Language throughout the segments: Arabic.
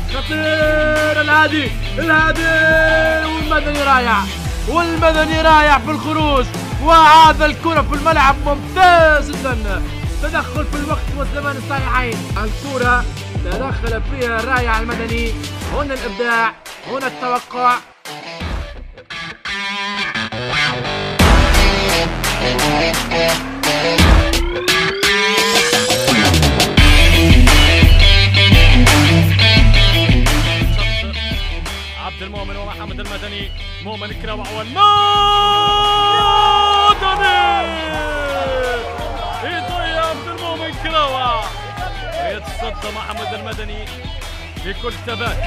خطير الهادي والمدني رايح في الخروج، وهذا الكرة في الملعب ممتاز جدا. تدخل في الوقت والزمان الصحيحين. الكرة تدخل فيها الرائع المدني. هنا الإبداع، هنا التوقع. عبد المؤمن ومحمد المدني. مؤمن الكراوع والمدني يضيع عبد المؤمن كراوع، يتصدى محمد المدني بكل ثبات.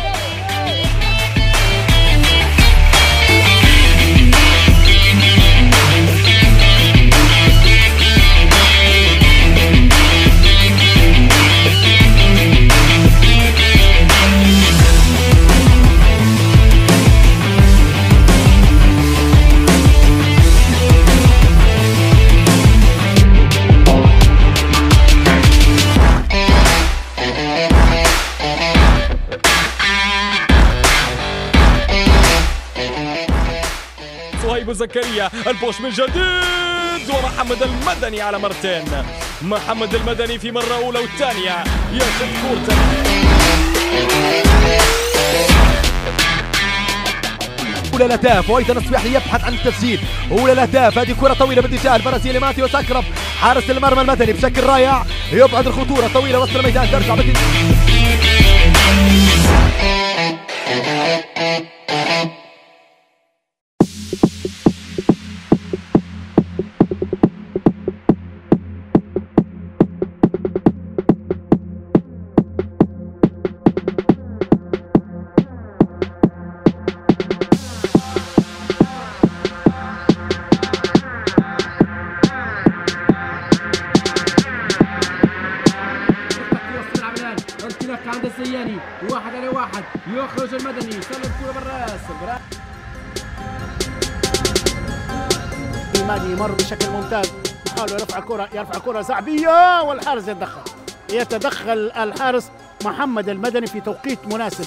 صهيب زكريا البوش من جديد، ومحمد المدني على مرتين. محمد المدني في مرة أولى والثانية ياخذ كورته. أولى الأهداف، وأيضا الصبيحلي يبحث عن التسجيل. أولى الأهداف، هذه كرة طويلة باتجاه البرازيلي ماتيو ساكرب حارس المرمى المدني بشكل رائع، يبعد الخطورة طويلة وسط الميدان، ترجع عند السياني، 1 على 1 يخرج المدني، يسلم الكرة بالراس. المدني يمر بشكل ممتاز، يحاول يرفع كرة زعبية، والحارس يتدخل الحارس محمد المدني في توقيت مناسب.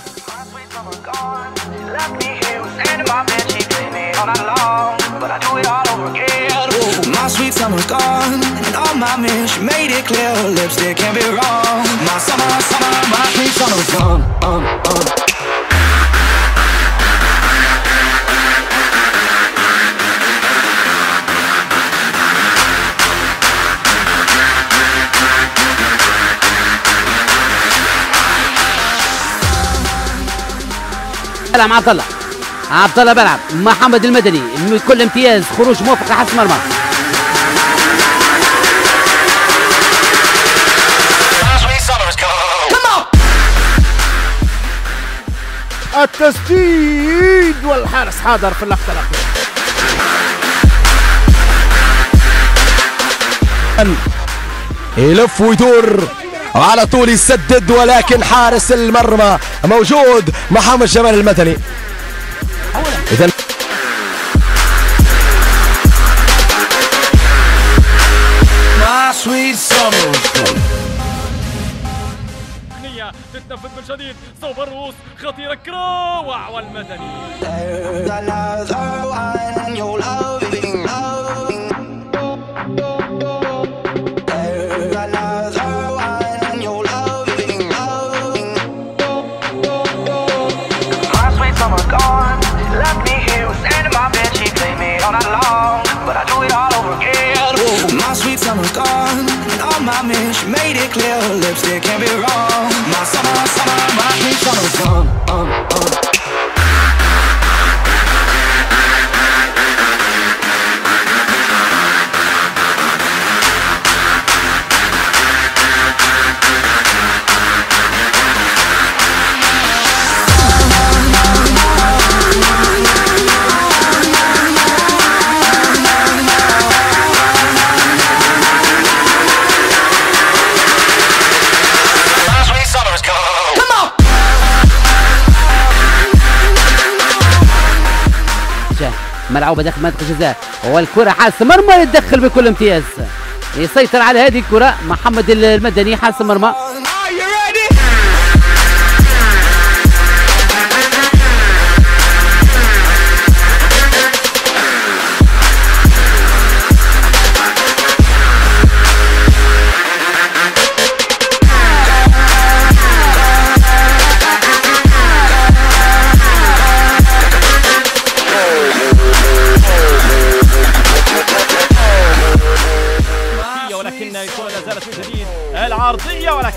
My sweet summer gone, and all my men, she made it clear her lipstick can't be wrong. My summer, my sweet summer gone. بلعب عبد الله بلعب محمد المدني كل امتياز، خروج موفق لحارس مرمى. التسديد والحارس حاضر في اللقطة الأخيرة. يلف ويدور على طول يسدد، ولكن حارس المرمى موجود محمد جمال المدني. إذا تتنفذ بالشديد صوب الرؤوس، خطيرة كراوع والمدني. My man, she made it clear her lipstick can't be wrong. My summer, my sweet summer's gone. ملعوبة داخل منطقة الجزاء، والكرة حارس مرمى يتدخل بكل امتياز، يسيطر على هذه الكرة محمد المدني حارس المرمى.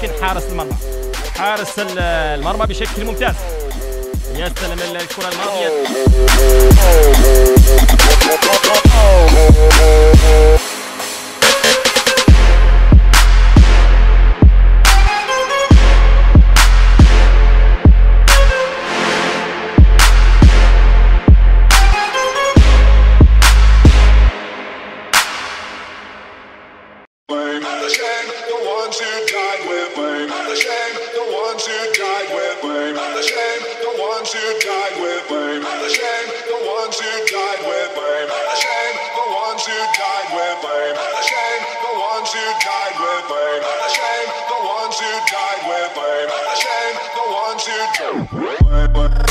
لكن حارس المرمى، حارس المرمى بشكل ممتاز يستلم الكرة الماضية. Shame, the ones who died with blame.